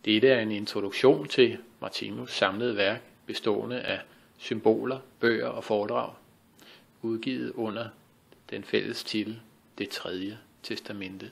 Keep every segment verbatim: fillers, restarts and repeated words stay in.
Dette er en introduktion til Martinus' samlede værk, bestående af symboler, bøger og foredrag, udgivet under den fælles titel Det tredje testamente.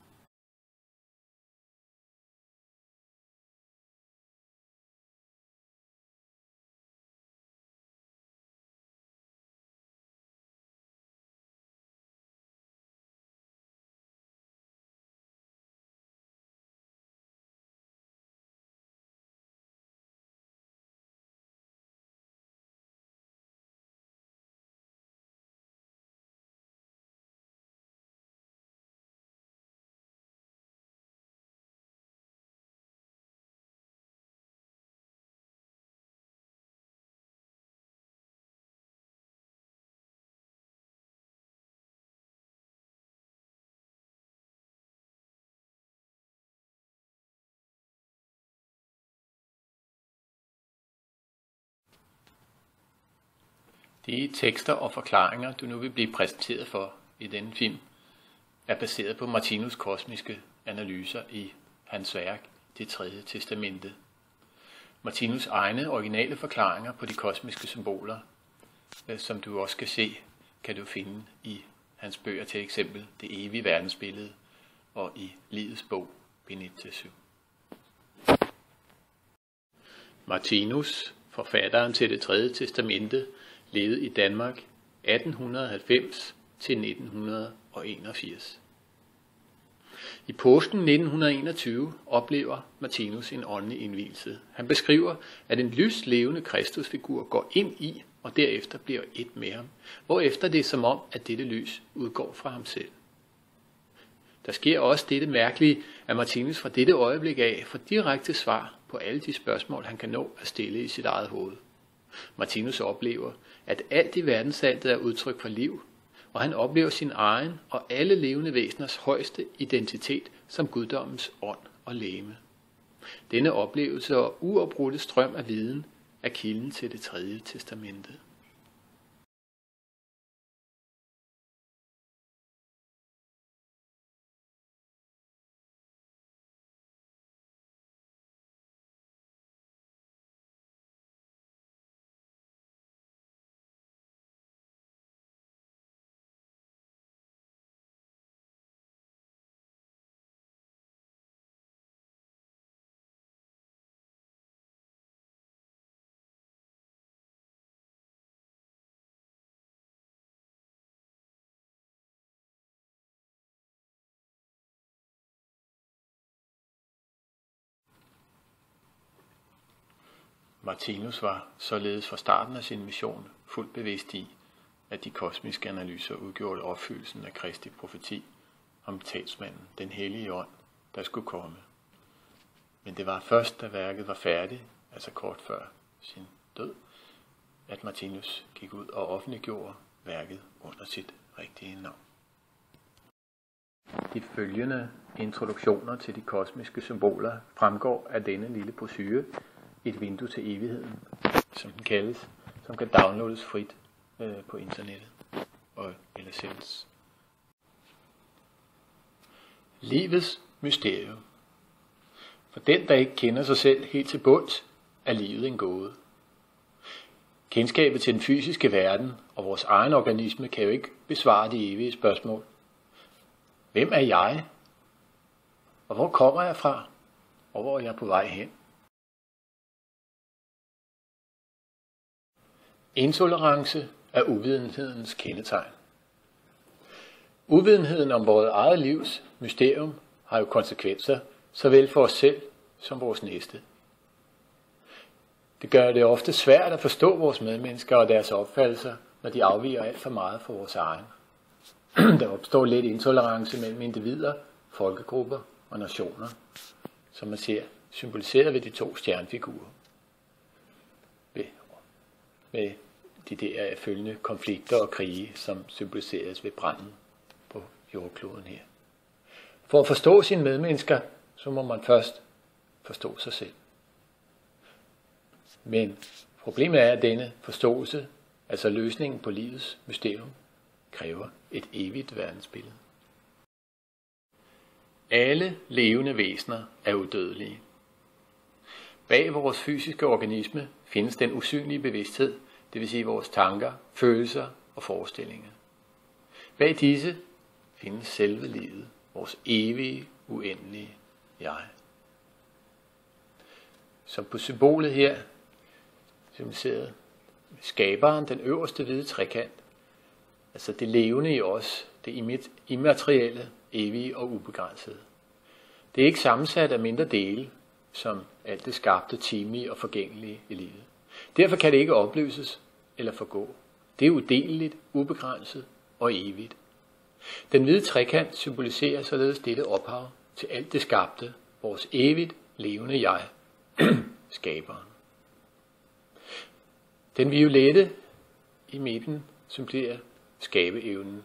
De tekster og forklaringer, du nu vil blive præsenteret for i denne film, er baseret på Martinus' kosmiske analyser i hans værk, Det tredje testamente. Martinus' egne originale forklaringer på de kosmiske symboler, som du også skal se, kan du finde i hans bøger, til eksempel Det evige verdensbillede og i Livets bog, bind et til syv. Martinus, forfatteren til Det tredje testamente, levede i Danmark atten halvfems til nitten enogfirs. I påsken nitten enogtyve oplever Martinus en åndelig indvielse. Han beskriver, at en lyslevende Kristusfigur går ind i og derefter bliver et med ham, hvorefter det er som om, at dette lys udgår fra ham selv. Der sker også dette mærkelige, at Martinus fra dette øjeblik af får direkte svar på alle de spørgsmål, han kan nå at stille i sit eget hoved. Martinus oplever, at alt i verdensaltet er udtryk for liv, og han oplever sin egen og alle levende væseners højeste identitet som guddommens ånd og legeme. Denne oplevelse og uafbrudte strøm af viden er kilden til Det tredje testamente. Martinus var således fra starten af sin mission fuldt bevidst i, at de kosmiske analyser udgjorde opfyldelsen af Kristi profeti om talsmanden, den hellige ånd, der skulle komme. Men det var først, da værket var færdigt, altså kort før sin død, at Martinus gik ud og offentliggjorde værket under sit rigtige navn. De følgende introduktioner til de kosmiske symboler fremgår af denne lille brochure, Et vindue til evigheden, som den kaldes, som kan downloades frit øh, på internettet og eller sendes. Livets mysterium. For den, der ikke kender sig selv helt til bunds, er livet en gåde. Kendskabet til den fysiske verden og vores egen organisme kan jo ikke besvare de evige spørgsmål. Hvem er jeg? Og hvor kommer jeg fra? Og hvor er jeg på vej hen? Intolerance er uvidenhedens kendetegn. Uvidenheden om vores eget livs mysterium har jo konsekvenser, såvel for os selv som vores næste. Det gør det ofte svært at forstå vores medmennesker og deres opfattelser, når de afviger alt for meget fra vores egen. Der opstår lidt intolerance mellem individer, folkegrupper og nationer, som man ser symboliseret ved de to stjernefigurer. Ved, ved de der følgende konflikter og krige, som symboliseres ved branden på jordkloden her. For at forstå sine medmennesker, så må man først forstå sig selv. Men problemet er, at denne forståelse, altså løsningen på livets mysterium, kræver et evigt verdensbillede. Alle levende væsener er udødelige. Bag vores fysiske organisme findes den usynlige bevidsthed, det vil sige vores tanker, følelser og forestillinger. Bag disse findes selve livet, vores evige, uendelige jeg. Som på symbolet her, symboliseret skaberen, den øverste hvide trekant, altså det levende i os, det immaterielle, evige og ubegrænsede. Det er ikke sammensat af mindre dele, som alt det skabte, timelige og forgængelige i livet. Derfor kan det ikke opløses eller forgå. Det er udeleligt, ubegrænset og evigt. Den hvide trekant symboliserer således dette ophav til alt det skabte, vores evigt levende jeg, skaberen. Den violette i midten symboliserer skabeevnen.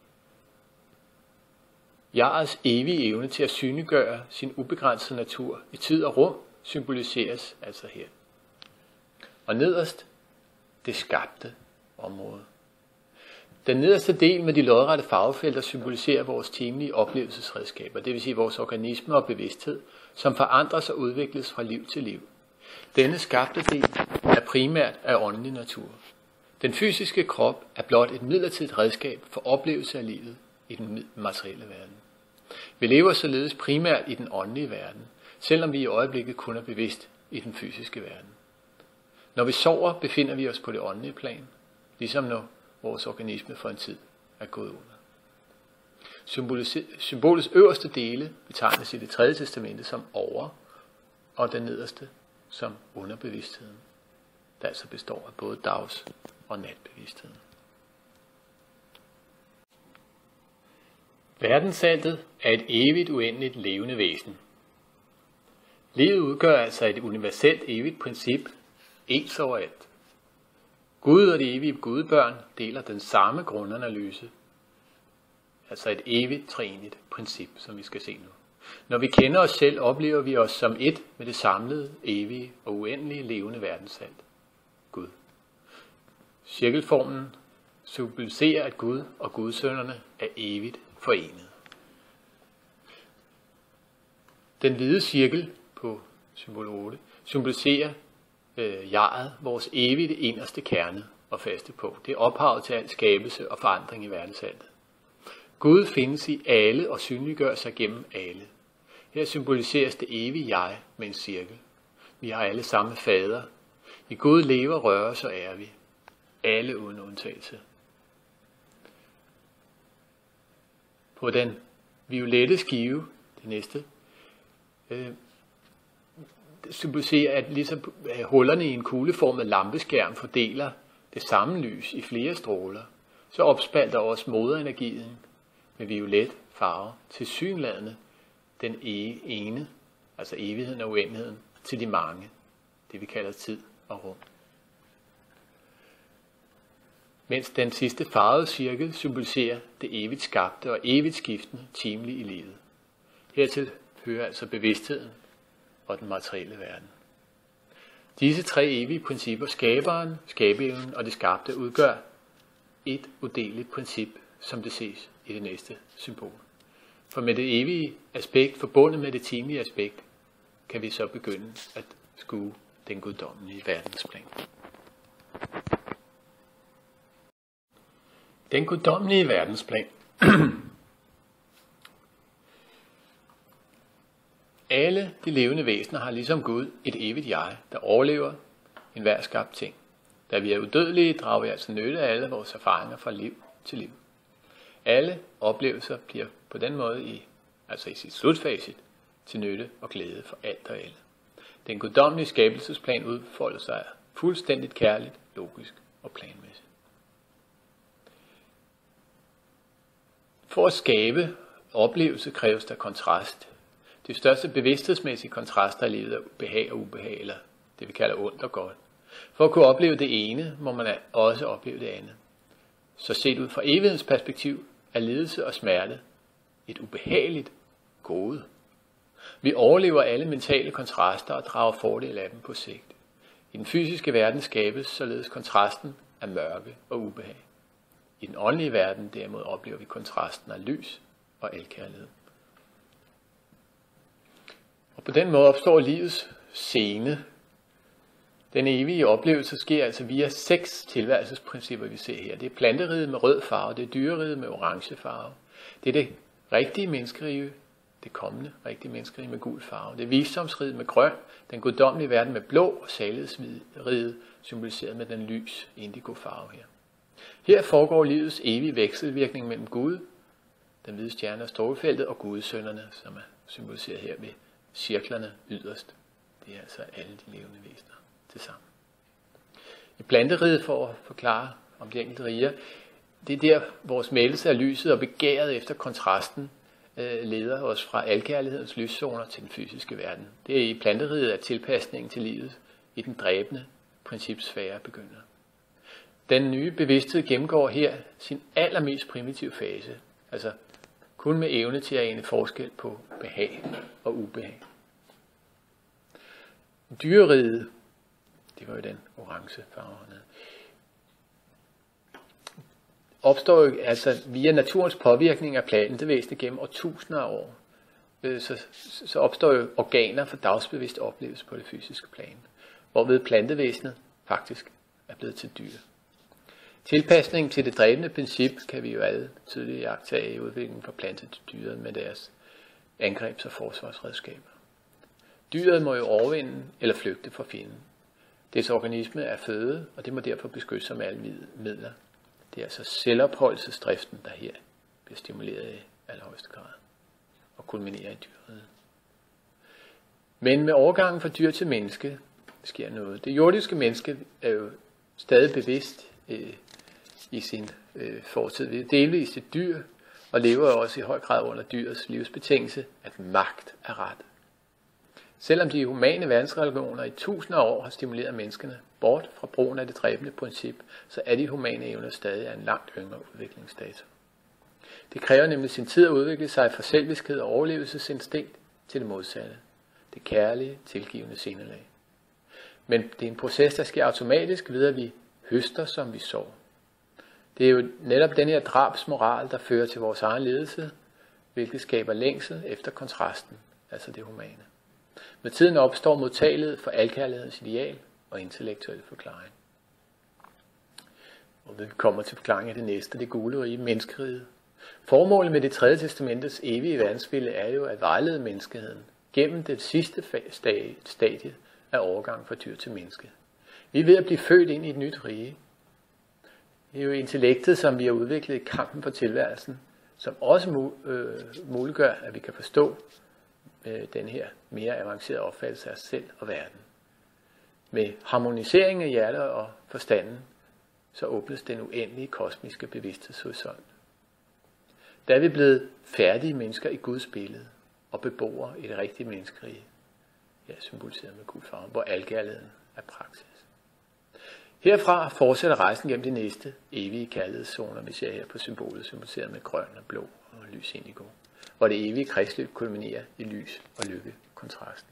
Jegets evige evne til at synliggøre sin ubegrænsede natur i tid og rum symboliseres altså her. Og nederst det skabte område. Den nederste del med de lodrette farvefelter symboliserer vores timelige oplevelsesredskaber, det vil sige vores organisme og bevidsthed, som forandres og udvikles fra liv til liv. Denne skabte del er primært af åndelig natur. Den fysiske krop er blot et midlertidigt redskab for oplevelse af livet i den materielle verden. Vi lever således primært i den åndelige verden, selvom vi i øjeblikket kun er bevidst i den fysiske verden. Når vi sover, befinder vi os på det åndelige plan, ligesom når vores organisme for en tid er gået under. Symbolets øverste dele betegnes i det tredje testamente som over, og den nederste som underbevidstheden, der altså består af både dags- og natbevidstheden. Verdensaltet er et evigt uendeligt levende væsen. Livet udgør altså et universelt evigt princip, ens overalt. Gud og de evige gudbørn deler den samme grundanalyse, altså et evigt treenigt princip, som vi skal se nu. Når vi kender os selv, oplever vi os som et med det samlede, evige og uendelige levende verdensalt, Gud. Cirkelformen symboliserer, at Gud og gudsønnerne er evigt forenet. Den hvide cirkel på symbol otte symboliserer øh, jeget, vores evige inderste kerne og faste punkt. Det er ophavet til al skabelse og forandring i verdensaltet. Gud findes i alle og synliggør sig gennem alle. Her symboliseres det evige jeg med en cirkel. Vi har alle samme fader. I Gud lever, rører, så er vi. Alle uden undtagelse. På den violette skive, det næste, øh, symboliserer, at ligesom hullerne i en kugleformet lampeskærm fordeler det samme lys i flere stråler, så opspalter også moderenergien med violet farve til synladende den ene, altså evigheden og uendeligheden, til de mange, det vi kalder tid og rum. Mens den sidste farvede cirkel symboliserer det evigt skabte og evigt skiftende timelige i livet. Hertil hører altså bevidstheden og den materielle verden. Disse tre evige principper, skaberen, skabeevnen og det skabte, udgør et udeleligt princip, som det ses i det næste symbol. For med det evige aspekt forbundet med det timelige aspekt, kan vi så begynde at skue den guddommelige verdensplan. Den guddommelige verdensplan. Alle de levende væsener har ligesom Gud et evigt jeg, der overlever enhver skabt ting. Da vi er udødelige, drager vi altså nytte af alle vores erfaringer fra liv til liv. Alle oplevelser bliver på den måde, i, altså i sit slutfacit, til nytte og glæde for alt og alle. Den guddommelige skabelsesplan udfolder sig fuldstændigt kærligt, logisk og planmæssigt. For at skabe oplevelse kræves der kontrast. De største bevidsthedsmæssige kontraster i livet er behag og ubehag, eller det vi kalder ondt og godt. For at kunne opleve det ene, må man også opleve det andet. Så set ud fra evighedens perspektiv er lidelse og smerte et ubehageligt gode. Vi overlever alle mentale kontraster og drager fordel af dem på sigt. I den fysiske verden skabes således kontrasten af mørke og ubehag. I den åndelige verden derimod oplever vi kontrasten af lys og alkærlighed. Og på den måde opstår livets scene Den evige oplevelse sker altså via seks tilværelsesprincipper, vi ser her. Det er planteriget med rød farve, det er dyreriget med orange farve, det er det rigtige menneskerige, det kommende rigtige menneskerige med gul farve, det er visdomsriget med grøn, den guddommelige verden med blå, og salighedsriget symboliseret med den lys indigo farve her. Her foregår livets evige vekselvirkning mellem Gud, den hvide stjerne og strålefeltet, og Gudsønderne, som er symboliseret her ved cirklerne yderst. Det er altså alle de levende væsener til sammen. I planteriget, for at forklare om de enkelte riger, det er der, vores mættelse af lyset og begæret efter kontrasten øh, leder os fra alkærlighedens lyszoner til den fysiske verden. Det er i planteriget, at tilpasningen til livet i den dræbende principsfære begynder. Den nye bevidsthed gennemgår her sin allermest primitive fase, altså kun med evne til at ane forskel på behag og ubehag. Dyreriget, det var jo den orange farve hernede, opstår jo altså via naturens påvirkning af plantevæsenet gennem årtusinder af år. Så, så opstår jo organer for dagsbevidst oplevelse på det fysiske plan, hvorved plantevæsenet faktisk er blevet til dyr. Tilpasningen til det dræbende princip kan vi jo alle tydeligt iagttage i udviklingen fra planter til dyret med deres angrebs- og forsvarsredskaber. Dyret må jo overvinde eller flygte fra fjenden. Dets organisme er føde, og det må derfor beskytte sig med alle midler. Det er altså selvopholdelsesdriften, der her bliver stimuleret i allerhøjeste grad og kulminerer i dyret. Men med overgangen fra dyr til menneske sker noget. Det jordiske menneske er jo stadig bevidst øh, i sin øh, fortid. Vi er delvist et dyr og lever også i høj grad under dyrets livsbetingelse, at magt er ret. Selvom de humane verdensreligioner i tusinder af år har stimuleret menneskene bort fra brugen af det dræbende princip, så er de humane evner stadig af en langt yngre udviklingsdato. Det kræver nemlig sin tid at udvikle sig fra selviskhed og overlevelsesinstinkt til det modsatte. Det kærlige, tilgivende sindelag. Men det er en proces, der sker automatisk ved, at vi høster, som vi sår. Det er jo netop den her drabsmoral, der fører til vores egen ledelse, hvilket skaber længsel efter kontrasten, altså det humane. Med tiden opstår modtagelighed for alkærlighedens ideal og intellektuel forklaring. Og vi kommer til forklaringen af det næste, det gule rige, menneskeriget. Formålet med det tredje testamentets evige verdensbillede er jo at vejlede menneskeheden gennem det sidste stadie af overgang fra dyr til menneske. Vi er ved at blive født ind i et nyt rige. Det er jo intellektet, som vi har udviklet i kampen for tilværelsen, som også muliggør, at vi kan forstå den her mere avancerede opfattelse af os selv og verden. Med harmonisering af hjertet og forstanden, så åbnes den uendelige kosmiske bevidsthedshorisont. Der er vi blevet færdige mennesker i Guds billede og beboere i det rigtige menneskerige, ja, symboliseret med gul farve, hvor alkærligheden er praksis. Herfra fortsætter rejsen gennem de næste evige kærlighedszoner, vi ser her på symbolet, symboliseret med grøn og blå og lys indigo, hvor det evige kredsløb kulminerer i lys og lykke kontrasten.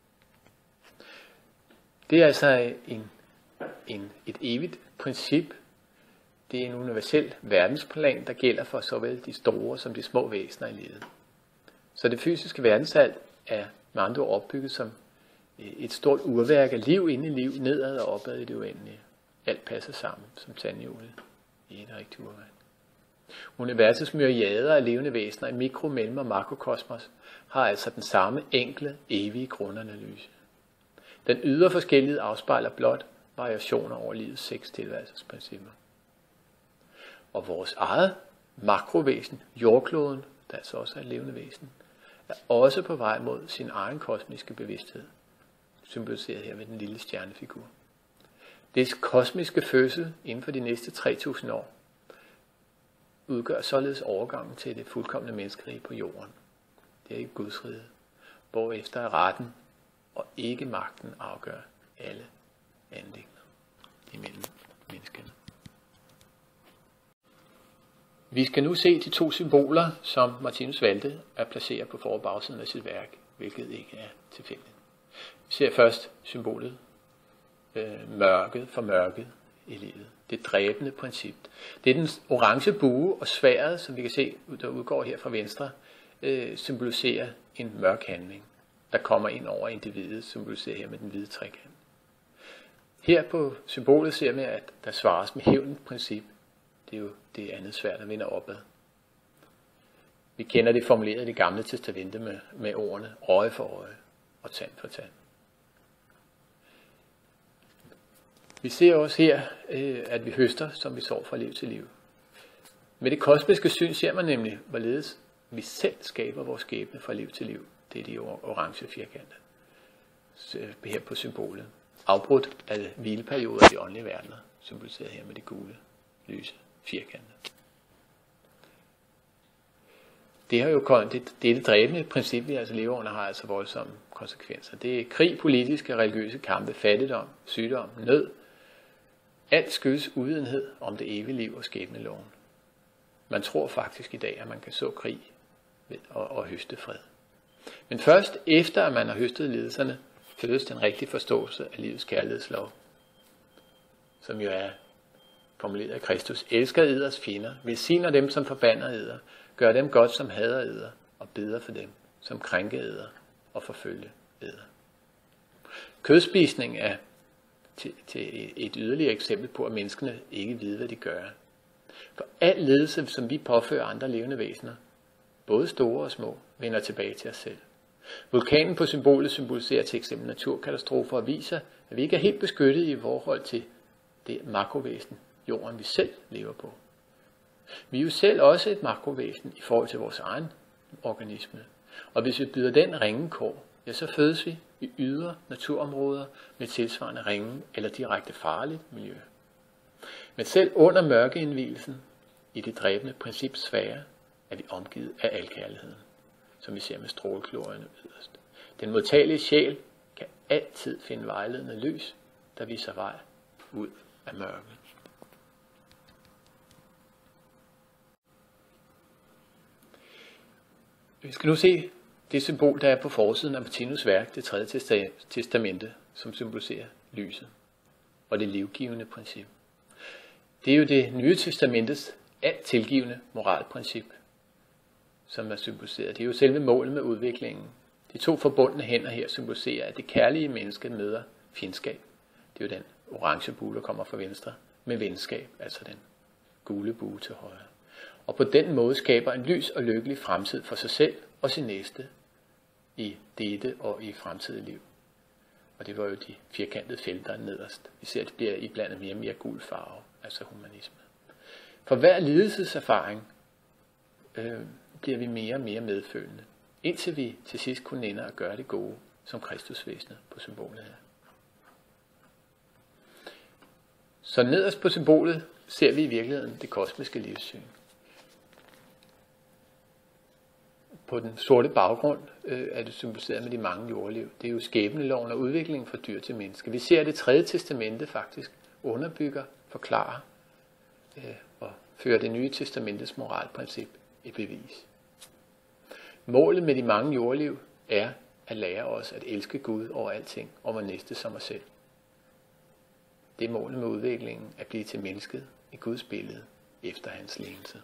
Det er altså en, en, et evigt princip. Det er en universel verdensplan, der gælder for såvel de store som de små væsener i livet. Så det fysiske verdensalt er med andre ord opbygget som et stort urværk af liv inde i liv, nedad og opad i det uendelige. Alt passer sammen som tandhjulet i et rigtigt urværk. Universets myriader af levende væsener i mikro-, mellem- og makrokosmos har altså den samme enkle, evige grundanalyse. Den ydre forskellighed afspejler blot variationer over livets seks tilværelsesprincipper. Og vores eget makrovæsen, jordkloden, der altså også er et levende væsen, er også på vej mod sin egen kosmiske bevidsthed, symboliseret her med den lille stjernefigur. Dets kosmiske fødsel inden for de næste tre tusind år udgør således overgangen til det fuldkomne menneskerige på jorden. Det er ikke Guds rige, hvorefter retten og ikke magten afgør alle anliggender imellem menneskene. Vi skal nu se de to symboler, som Martinus valgte at placere på for- og bagsiden af sit værk, hvilket ikke er tilfældigt. Vi ser først symbolet øh, mørket for mørket i livet. Det dræbende princip. Det er den orange bue og sværdet, som vi kan se, der udgår her fra venstre, øh, symboliserer en mørk handling, der kommer ind over individet, symboliseret her med den hvide trekant. Her på symbolet ser vi, at der svares med hævnens princip. Det er jo det andet svært at vende opad. Vi kender det formuleret i det gamle testamente med, med ordene øje for øje og tand for tand. Vi ser også her, at vi høster, som vi sår fra liv til liv. Med det kosmiske syn ser man nemlig, hvorledes vi selv skaber vores skæbne fra liv til liv. Det er de orange firkanter her på symbolet. Afbrudt af hvileperioder i de åndelige verdener, symboliseret her med de gule, lyse firkanter. Det har jo det, det, det dræbende princip, vi altså lever under, har altså voldsomme konsekvenser. Det er krig, politiske, religiøse kampe, fattigdom, sygdom, nød. Alt skyldes uvidenhed om det evige liv og skæbneloven. Man tror faktisk i dag, at man kan så krig og, og høste fred. Men først efter, at man har høstet lidelserne, fødes den rigtige forståelse af livets kærlighedslov, som jo er formuleret af Kristus. Elsker eders fjender, velsigner dem, som forbander eder, gør dem godt, som hader eder, og beder for dem, som krænker eder og forfølger eder. Kødspisning er til, til et yderligere eksempel på, at menneskene ikke ved, hvad de gør. For al lidelse, som vi påfører andre levende væsener, både store og små, vender tilbage til os selv. Vulkanen på symbolet symboliserer til eksempel naturkatastrofer og viser, at vi ikke er helt beskyttet i forhold til det makrovæsen, jorden vi selv lever på. Vi er jo selv også et makrovæsen i forhold til vores egen organisme. Og hvis vi byder den ringe kår, ja, så fødes vi i ydre naturområder med tilsvarende ringe eller direkte farligt miljø. Men selv under mørkeindvielsen i det dræbende princips sfære er vi omgivet af al kærligheden, som vi ser med stråleglorierne yderst. Den modtagelige sjæl kan altid finde vejledende lys, der viser vej ud af mørket. Vi skal nu se det symbol, der er på forsiden af Martinus værk, det tredje testamente, som symboliserer lyset og det livgivende princip. Det er jo det nye testamentets alt tilgivende moralprincip, som er symboliseret. Det er jo selve målet med udviklingen. De to forbundne hænder her symboliserer, at det kærlige menneske møder fjendskab. Det er jo den orange bue, der kommer fra venstre, med venskab, altså den gule bue til højre. Og på den måde skaber en lys og lykkelig fremtid for sig selv og sin næste i dette og i fremtidige liv. Og det var jo de firkantede felter nederst. Vi ser, at det bliver iblandet mere og mere gul farve, altså humanisme. For hver lidelseserfaring øh, bliver vi mere og mere medfølende, indtil vi til sidst kun ender at gøre det gode, som Kristusvæsenet på symbolet her. Så nederst på symbolet ser vi i virkeligheden det kosmiske livssyn. På den sorte baggrund øh, er det symboliseret med de mange jordliv. Det er jo skæbneloven og udviklingen fra dyr til menneske. Vi ser, at det tredje testamente faktisk underbygger, forklarer øh, og fører det nye testamentets moralprincip i bevis. Målet med de mange jordliv er at lære os at elske Gud over alting og vor næste som os selv. Det er målet med udviklingen at blive til mennesket i Guds billede efter hans lignelse.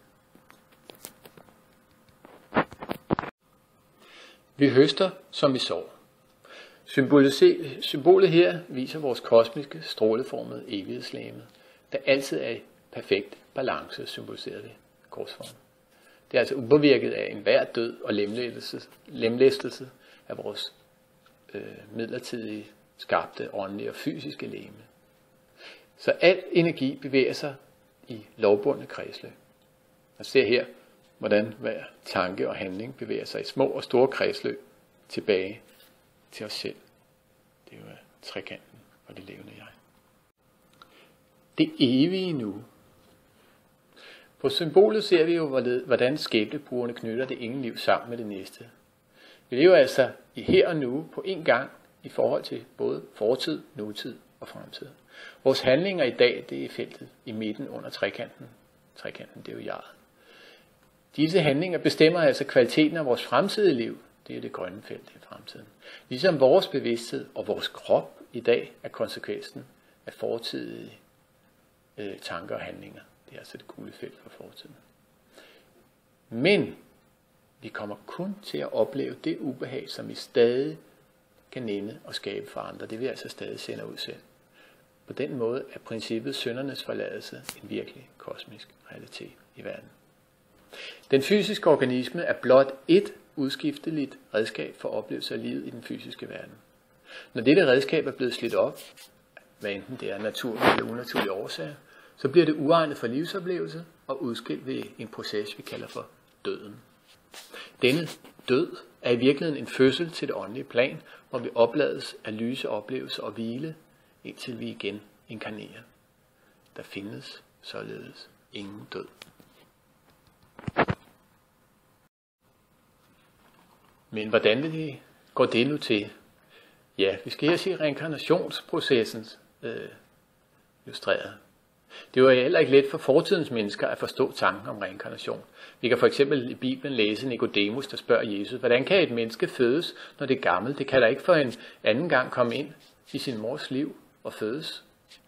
Vi høster, som vi sår. Symbolet her viser vores kosmiske, stråleformede evighedslegeme, der altid er i perfekt balance, symboliseret ved korsformen. Det er altså upåvirket af enhver død og lemlæstelse af vores øh, midlertidige, skabte, åndelige og fysiske legeme. Så al energi bevæger sig i lovbundne kredsløb. Man ser her, hvordan hver tanke og handling bevæger sig i små og store kredsløb tilbage til os selv. Det er jo trekanten og det levende jeg. Det evige nu. På symbolet ser vi jo, hvordan skæbnebrugerne knytter det ene liv sammen med det næste. Vi lever altså i her og nu på en gang i forhold til både fortid, nutid og fremtid. Vores handlinger i dag, det er feltet i midten under trekanten. Trekanten, det er jo jeget. Disse handlinger bestemmer altså kvaliteten af vores fremtidige liv. Det er det grønne felt i fremtiden. Ligesom vores bevidsthed og vores krop i dag er konsekvensen af fortidige øh, tanker og handlinger. Det er altså det gule felt for fortiden. Men vi kommer kun til at opleve det ubehag, som vi stadig kan nænde og skabe for andre. Det vil altså stadig sende ud selv. På den måde er princippet syndernes forladelse en virkelig kosmisk realitet i verden. Den fysiske organisme er blot et udskifteligt redskab for oplevelse af livet i den fysiske verden. Når dette redskab er blevet slidt op, hvad enten det er naturlige eller unaturlige årsager, så bliver det uegnet for livsoplevelse og udskilt ved en proces, vi kalder for døden. Denne død er i virkeligheden en fødsel til det åndelige plan, hvor vi oplades af lyse oplevelser og hvile, indtil vi igen inkarnerer. Der findes således ingen død. Men hvordan vil det, går det nu til? Ja, vi skal her se reinkarnationsprocessen øh, illustreret. Det var heller ikke let for fortidens mennesker at forstå tanken om reinkarnation. Vi kan for eksempel i Bibelen læse Nikodemus, der spørger Jesus, hvordan kan et menneske fødes, når det er gammelt? Det kan da ikke for en anden gang komme ind i sin mors liv og fødes.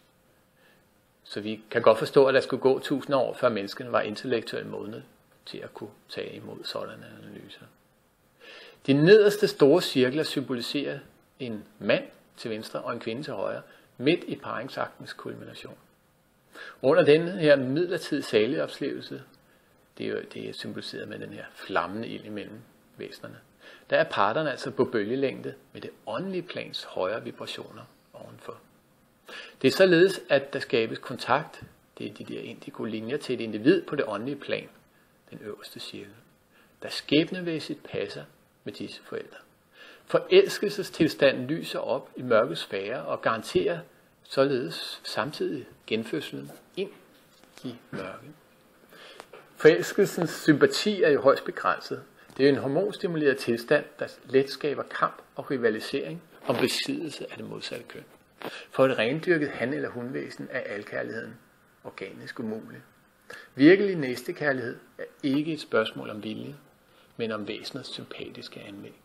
Så vi kan godt forstå, at der skulle gå tusind år, før menneskene var intellektuelt modne til at kunne tage imod sådanne analyser. De nederste store cirkler symboliserer en mand til venstre og en kvinde til højre, midt i paringsaktens kulmination. Under den her midlertidige saligoplevelse, det er jo det er symboliseret med den her flammende ild imellem væsenerne, der er parterne altså på bølgelængde med det åndelige plans højere vibrationer ovenfor. Det er således, at der skabes kontakt, det er de der indigo-linjer til et individ på det åndelige plan, den øverste cirkel, der skæbnevæssigt passer med disse forældre. Forelskelsestilstanden lyser op i mørke sfærer og garanterer således samtidig genfødslen ind i mørke. Forelskelsens sympati er jo højst begrænset. Det er en hormonstimuleret tilstand, der let skaber kamp og rivalisering om besiddelse af det modsatte køn. For et rendyrket han- eller hunvæsen er alkærligheden organisk umulig. Virkelig næstekærlighed er ikke et spørgsmål om vilje, men om væsenets sympatiske anlæg.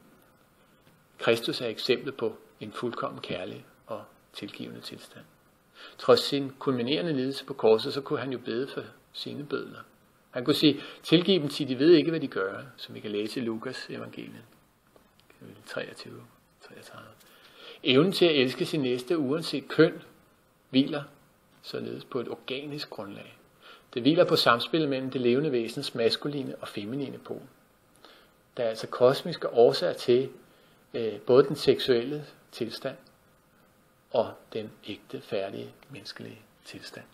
Kristus er eksemplet på en fuldkommen kærlig og tilgivende tilstand. Trods sin kulminerende lidelse på korset, så kunne han jo bede for sine bødler. Han kunne sige, tilgiv dem, til de ved ikke, hvad de gør, som vi kan læse i Lukas evangeliet. treogtyve treogtredive. Evnen til at elske sin næste uanset køn hviler således på et organisk grundlag. Det hviler på samspillet mellem det levende væsens maskuline og feminine pol. Der er altså kosmiske årsager til øh, både den seksuelle tilstand og den ægte, færdige, menneskelige tilstand.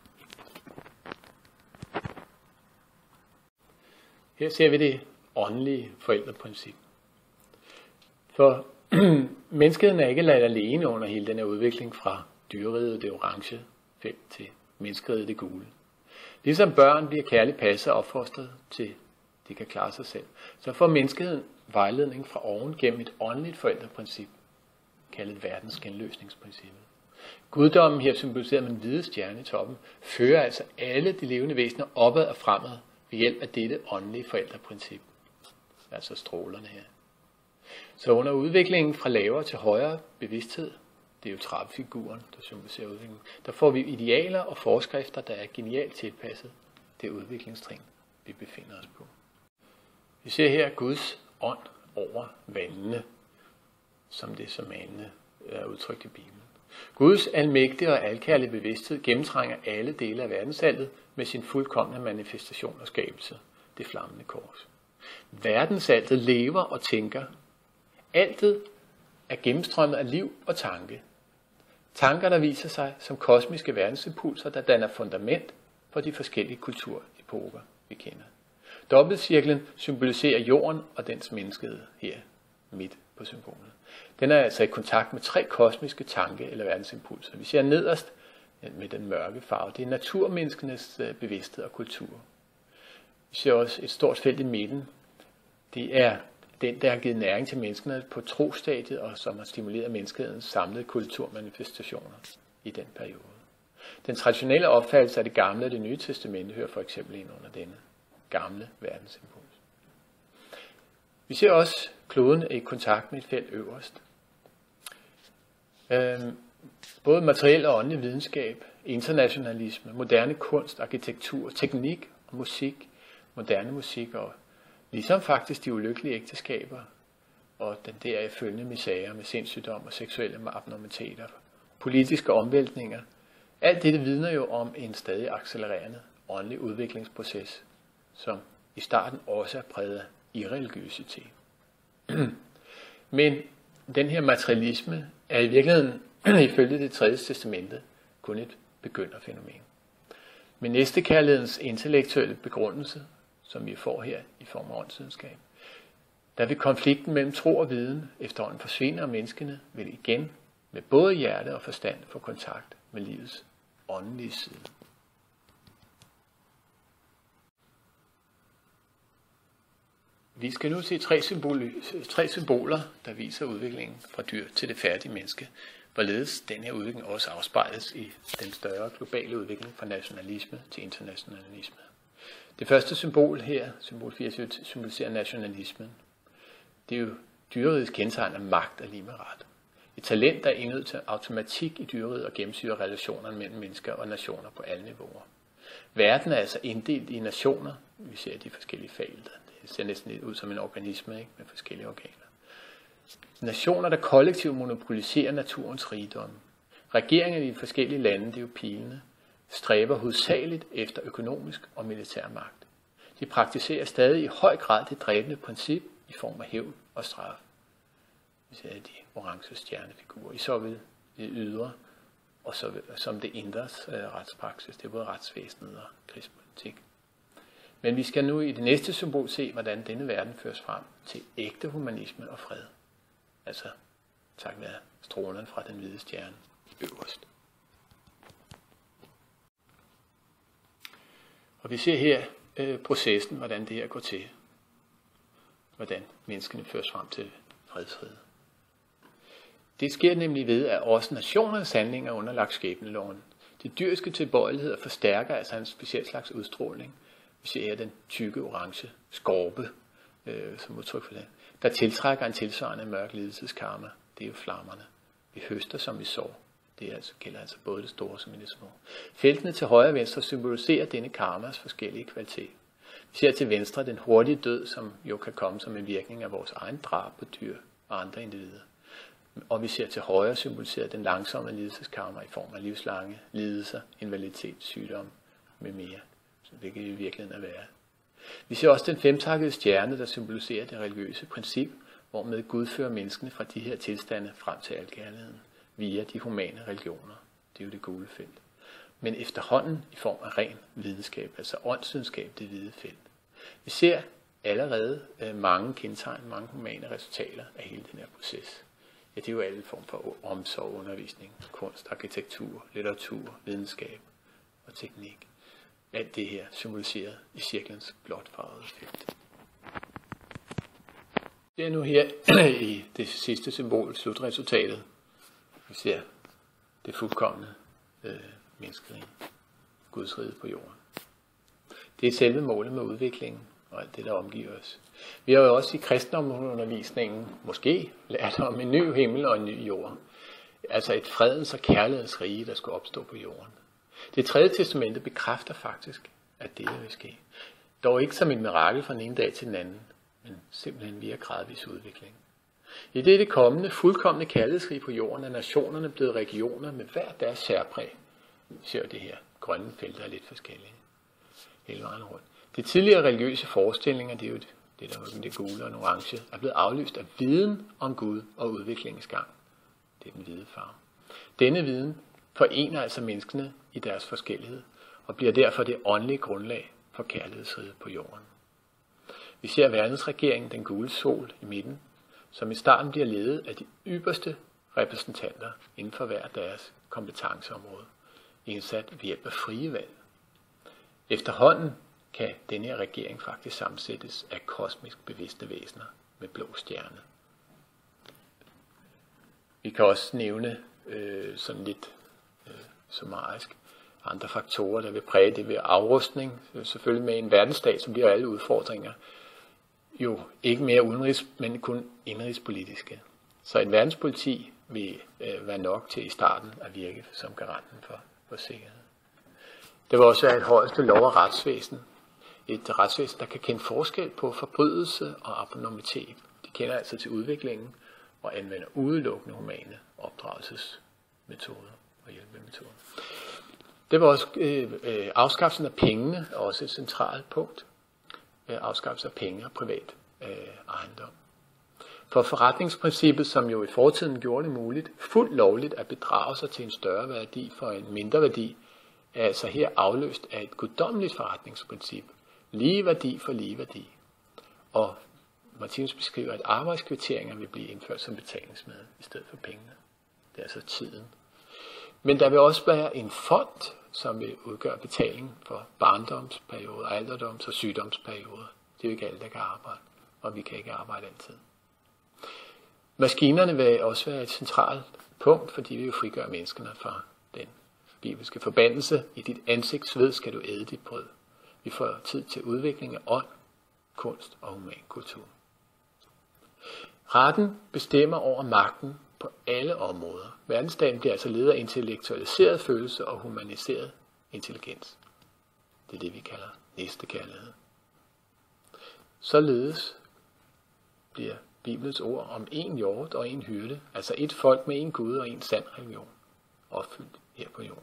Her ser vi det åndelige forældreprincip. For menneskeheden er ikke ladt alene under hele den her udvikling fra dyreriget det orange felt til menneskeriget det gule. Ligesom børn bliver kærligt passet og opfostret til de kan klare sig selv, så får menneskeheden vejledning fra oven gennem et åndeligt forældreprincip, kaldet verdens genløsningsprincippet. Guddommen, her symboliseret med en hvide stjerne i toppen, fører altså alle de levende væsener opad og fremad ved hjælp af dette åndelige forældreprincip, altså strålerne her. Så under udviklingen fra lavere til højere bevidsthed, det er jo trappefiguren, der symboliserer udviklingen, der får vi idealer og forskrifter, der er genialt tilpasset det udviklingstrin, vi befinder os på. Vi ser her Guds ånd over vandene, som det så malende er udtrykt i Bibelen. Guds almægtige og alkærlige bevidsthed gennemtrænger alle dele af verdensaltet med sin fuldkomne manifestation og skabelse, det flammende kors. Verdensaltet lever og tænker. Altet er gennemstrømmet af liv og tanke. Tanker, der viser sig som kosmiske verdensimpulser, der danner fundament for de forskellige kulturepoker, vi kender. Dobbeltcirklen symboliserer jorden og dens menneskehed her midt på symbolet. Den er altså i kontakt med tre kosmiske tanke- eller verdensimpulser. Vi ser nederst med den mørke farve. Det er naturmenneskenes bevidsthed og kultur. Vi ser også et stort felt i midten. Det er den, der har givet næring til menneskene på trostadiet, og som har stimuleret menneskehedens samlede kulturmanifestationer i den periode. Den traditionelle opfattelse af det gamle og det nye testamente hører for eksempel ind under denne gamle verdensimpuls. Vi ser også kloden i kontakt med et felt øverst. Øhm, både materiel og åndelig videnskab, internationalisme, moderne kunst, arkitektur, teknik og musik, moderne musik og ligesom faktisk de ulykkelige ægteskaber og den deraf følgende misære med sindssygdom og seksuelle abnormiteter politiske omvæltninger. Alt dette vidner jo om en stadig accelererende åndelig udviklingsproces, som i starten også er præget af irreligiøsitet. Men den her materialisme er i virkeligheden, ifølge det tredje testamente, kun et begynderfænomen. Med næstekærlighedens intellektuelle begrundelse, som vi får her i form af åndsvidenskab, der vil konflikten mellem tro og viden efterhånden forsvinde, og menneskene vil igen med både hjerte og forstand få kontakt med livets åndelige side. Vi skal nu se tre, symbol, tre symboler, der viser udviklingen fra dyr til det færdige menneske, hvorledes den her udvikling også afspejles i den større globale udvikling fra nationalisme til internationalisme. Det første symbol her, symbol fireogtyve, symboliserer nationalismen. Det er jo dyrerigets kendetegn af magt og lige med ret. Et talent, der er indøvet til automatik i dyreriget og gennemsyrer relationerne mellem mennesker og nationer på alle niveauer. Verden er altså inddelt i nationer. Vi ser de forskellige felter. Det ser næsten lidt ud som en organisme, ikke? Med forskellige organer. Nationer, der kollektivt monopoliserer naturens rigdom. Regeringerne i de forskellige lande, det er jo pilene, stræber hovedsageligt efter økonomisk og militær magt. De praktiserer stadig i høj grad det dræbende princip i form af hævn og straf. Vi ser de orange stjernefigurer i såvel det ydre og så, som det indres øh, retspraksis. Det er både retsvæsenet og krigspolitik. Men vi skal nu i det næste symbol se, hvordan denne verden føres frem til ægte humanisme og fred. Altså, tak være strålerne fra den hvide stjerne øverst. Og vi ser her øh, processen, hvordan det her går til. Hvordan menneskene føres frem til fredsfrihed. Det sker nemlig ved, at også nationernes handlinger er underlagt skæbneloven. De dyriske tilbøjeligheder forstærker altså en speciel slags udstråling. Vi ser her den tykke orange skorpe, øh, som udtryk for det, der tiltrækker en tilsvarende mørk lidelseskarma. Det er jo flammerne. Vi høster, som vi sår. Det altså, gælder altså både det store som i det små. Feltene til højre og venstre symboliserer denne karmas forskellige kvaliteter. Vi ser til venstre den hurtige død, som jo kan komme som en virkning af vores egen drab på dyr og andre individer. Og vi ser til højre symboliserer den langsomme lidelseskarma i form af livslange lidelser, invaliditet, sygdom med mere. Så det kan i virkeligheden er være. Vi ser også den femtakkede stjerne, der symboliserer det religiøse princip, hvormed Gud fører menneskene fra de her tilstande frem til alkærligheden via de humane religioner. Det er jo det gule felt. Men efterhånden i form af ren videnskab, altså åndsvidenskab, det hvide felt. Vi ser allerede øh, mange kendetegn, mange humane resultater af hele den her proces. Ja, det er jo alle form for omsorg, undervisning, kunst, arkitektur, litteratur, videnskab og teknik. Alt det her symboliseret i cirklens blåtfarvede felt. Det er nu her i det sidste symbol, slutresultatet. Vi ser det fuldkomne øh, menneskerige, Guds rige på jorden. Det er selve målet med udviklingen og alt det, der omgiver os. Vi har jo også i kristendomsundervisningen måske lært om en ny himmel og en ny jord. Altså et fredens og kærlighedens rige, der skal opstå på jorden. Det tredje testamente bekræfter faktisk, at det vil ske. Dog ikke som et mirakel fra den ene dag til den anden, men simpelthen via gradvis udvikling. I det, det kommende, fuldkomne kærlighedsrige på jorden, er nationerne blevet regioner med hver deres særpræg. Vi ser det her. Grønne felter er lidt forskellige. Hele vejen rundt. De tidligere religiøse forestillinger, det er jo det, det der er det gule og den orange, er blevet aflyst af viden om Gud og udviklingens gang. Det er den hvide farve. Denne viden forener altså menneskene i deres forskellighed, og bliver derfor det åndelige grundlag for kærlighedsriget på jorden. Vi ser verdensregeringen, den gule sol i midten, som i starten bliver ledet af de ypperste repræsentanter inden for hver deres kompetenceområde, indsat ved hjælp af frie valg. Efterhånden kan denne her regering faktisk sammensættes af kosmisk bevidste væsener med blå stjerne. Vi kan også nævne øh, sådan lidt øh, summarisk andre faktorer, der vil præge det ved afrustning. Selvfølgelig med en verdensstat, som bliver alle udfordringer jo ikke mere udenrigs, men kun indrigspolitiske. Så et verdenspoliti vil øh, være nok til i starten at virke som garanten for, for sikkerhed. Det vil også være et højeste lov- og retsvæsen. Et retsvæsen, der kan kende forskel på forbrydelse og abnormitet. De kender altså til udviklingen og anvender udelukkende humane opdragelsesmetoder. metoder og hjælpemetoder. Det var også øh, øh, afskaffelsen af pengene, også et centralt punkt. Øh, afskaffelsen af penge og privat øh, ejendom. For forretningsprincippet, som jo i fortiden gjorde det muligt, fuldt lovligt at bedrage sig til en større værdi for en mindre værdi, er altså her afløst af et guddommeligt forretningsprincip. Lige værdi for lige værdi. Og Martinus beskriver, at arbejdskvitteringer vil blive indført som betalingsmiddel i stedet for pengene. Det er altså tiden. Men der vil også være en fond, som vil udgøre betaling for barndomsperioder, alderdoms- og sygdomsperioder. Det er jo ikke alle, der kan arbejde, og vi kan ikke arbejde altid. Maskinerne vil også være et centralt punkt, fordi vi jo frigør menneskene fra den bibelske forbandelse. I dit ansigts sved skal du æde dit brød. Vi får tid til udvikling af ånd, kunst og human kultur. Retten bestemmer over magten på alle områder. Verdensstaten bliver altså ledet af intellektualiseret følelse og humaniseret intelligens. Det er det, vi kalder næstekærlighed. Således bliver Bibelens ord om en hjort og en hyrde, altså et folk med en Gud og en sand religion, opfyldt her på jorden.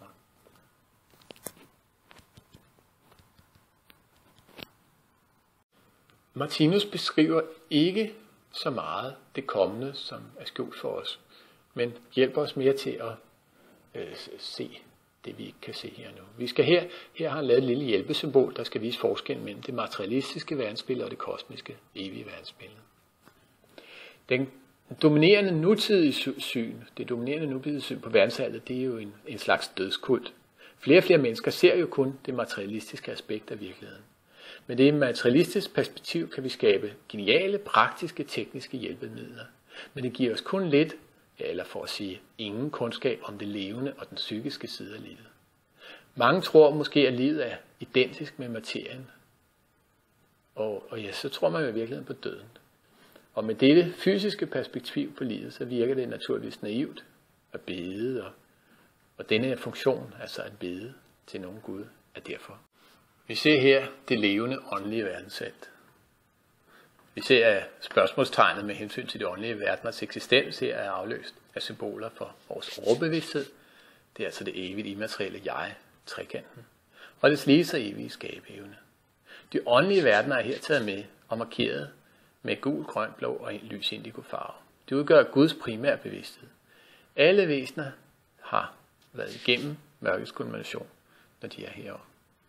Martinus beskriver ikke så meget det kommende, som er skjult for os, men hjælper os mere til at øh, se det, vi ikke kan se her nu. Vi skal her, her har han lavet et lille hjælpesymbol, der skal vise forskellen mellem det materialistiske verdensbillede og det kosmiske, evige verdensbillede. Den dominerende nutidige syn, det dominerende nutidige syn på verdensaltet, det er jo en, en slags dødskult. Flere og flere mennesker ser jo kun det materialistiske aspekt af virkeligheden. Med det materialistiske perspektiv kan vi skabe geniale, praktiske, tekniske hjælpemidler. Men det giver os kun lidt, eller for at sige ingen kundskab om det levende og den psykiske side af livet. Mange tror måske, at livet er identisk med materien. Og, og ja, så tror man jo i virkeligheden på døden. Og med dette fysiske perspektiv på livet, så virker det naturligvis naivt at bede. Og, og denne her funktion, altså at bede til nogen Gud, er derfor. Vi ser her det levende åndelige verdensalt. Vi ser, at spørgsmålstegnet med hensyn til det åndelige verdens eksistens her er afløst af symboler for vores overbevidsthed. Det er altså det evigt immaterielle jeg, trekanten, og det lige så evige skabeevne. De åndelige verdener er her taget med og markeret med gul, grøn, blå og en lys indigo farve. Det udgør Guds primære bevidsthed. Alle væsener har været igennem mørkets kulmination, når de er heroppe.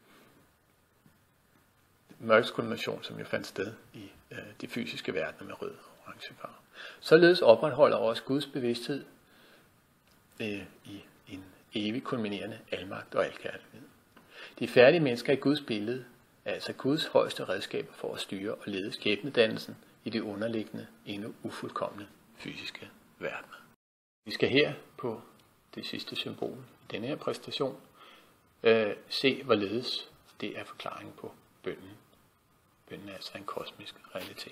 Mørkets kulmination, som jo fandt sted i øh, de fysiske verdener med rød og orange farve. Således opretholder også Guds bevidsthed øh, i en evig kulminerende almagt og alkærlighed. De færdige mennesker i Guds billede er altså Guds højeste redskaber for at styre og lede skæbnedannelsen i det underliggende, endnu ufuldkomne fysiske verden. Vi skal her på det sidste symbol i denne her præstation øh, se, hvorledes det er forklaringen på bønnen. Bønnen er altså en kosmisk realitet.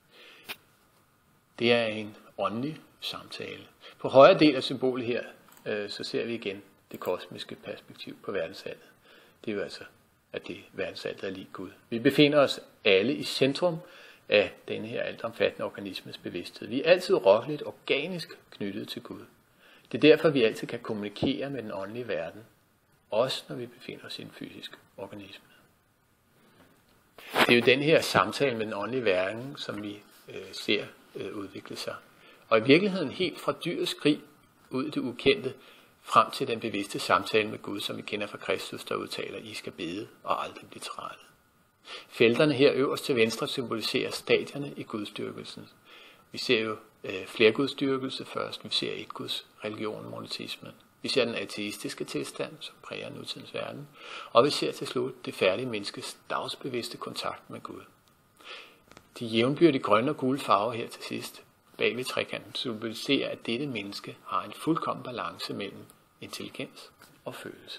Det er en åndelig samtale. På højre del af symbolet her, øh, så ser vi igen det kosmiske perspektiv på verdensaltet. Det er jo altså, at det verdensaltet er lig Gud. Vi befinder os alle i centrum af denne her altomfattende organismes bevidsthed. Vi er altid rokkeligt organisk knyttet til Gud. Det er derfor, vi altid kan kommunikere med den åndelige verden, også når vi befinder os i en fysisk organisme. Det er jo den her samtale med den åndelige verden, som vi øh, ser øh, udvikle sig. Og i virkeligheden helt fra dyrets skrig ud i det ukendte, frem til den bevidste samtale med Gud, som vi kender fra Kristus, der udtaler, I skal bede og aldrig blive trætte. Felterne her øverst til venstre symboliserer stadierne i gudsdyrkelsen. Vi ser jo øh, flergudsdyrkelse først, vi ser et Guds religion, monoteismen. Vi ser den ateistiske tilstand, som præger nutidens verden, og vi ser til slut det færdige menneskes dagsbevidste kontakt med Gud. De jævnbyrdige grønne og gule farver her til sidst, bag ved trekanten, symboliserer, at dette menneske har en fuldkommen balance mellem intelligens og følelse.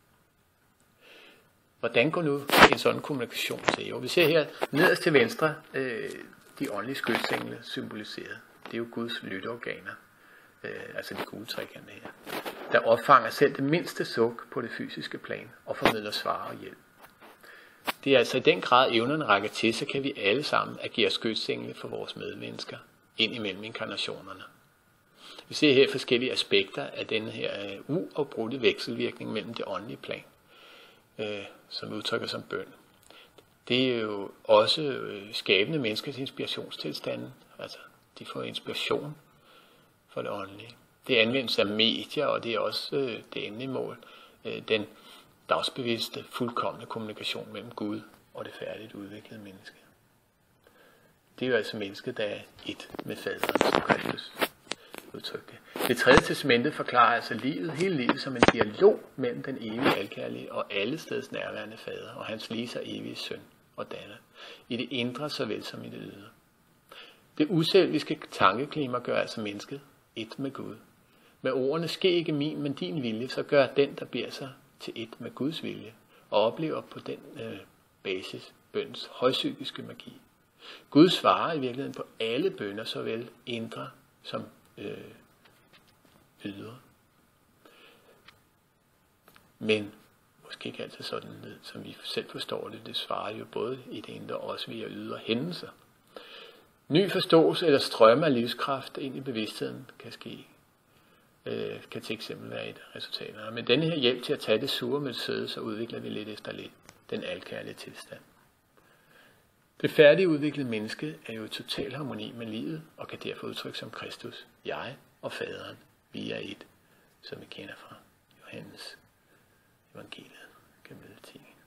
Hvordan går nu en sådan kommunikation til? Jo, vi ser her nederst til venstre øh, de åndelige skyldsengle symboliseret. Det er jo Guds lytteorganer, øh, altså de gule trekanter her, der opfanger selv det mindste suk på det fysiske plan og formidler svar og hjælp. Det er altså i den grad evnerne rækker til, så kan vi alle sammen agere skyldsengle for vores medmennesker ind imellem inkarnationerne. Vi ser her forskellige aspekter af denne her uh, uafbrudte vekselvirkning mellem det åndelige plan, uh, som udtrykker som bøn. Det er jo også uh, skabende menneskers inspirationstilstande, altså de får inspiration for det åndelige. Det anvendes af medier, og det er også uh, det endelige mål, uh, den dagsbevidste, fuldkomne kommunikation mellem Gud og det færdigt udviklede menneske. Det er jo altså mennesket, der er et med faderen, som Kristus udtrykte. Det tredje testamente forklarer altså livet, hele livet som en dialog mellem den evige alkærlige og alle steds nærværende fader og hans lige så evige søn og datter, i det indre såvel som i det ydre. Det uselviske tankeklima gør altså mennesket et med Gud. Med ordene, ske ikke min, men din vilje, så gør den, der beder sig til et med Guds vilje, og oplever på den øh, basis bøns højpsykiske magi. Gud svarer i virkeligheden på alle bønner, såvel indre som øh, ydre. Men måske ikke altid sådan, som vi selv forstår det. Det svarer jo både i det indre og også via ydre hændelser. Ny forståelse eller strømme af livskraft ind i bevidstheden kan ske. Øh, kan til eksempel være et resultat. Men denne her hjælp til at tage det sure med det søde, så udvikler vi lidt efter lidt den alkærlige tilstand. Det færdigudviklede menneske er jo i total harmoni med livet, og kan derfor udtrykke som Kristus, jeg og faderen, vi er et, som vi kender fra Johannes evangeliet, kapitel ti.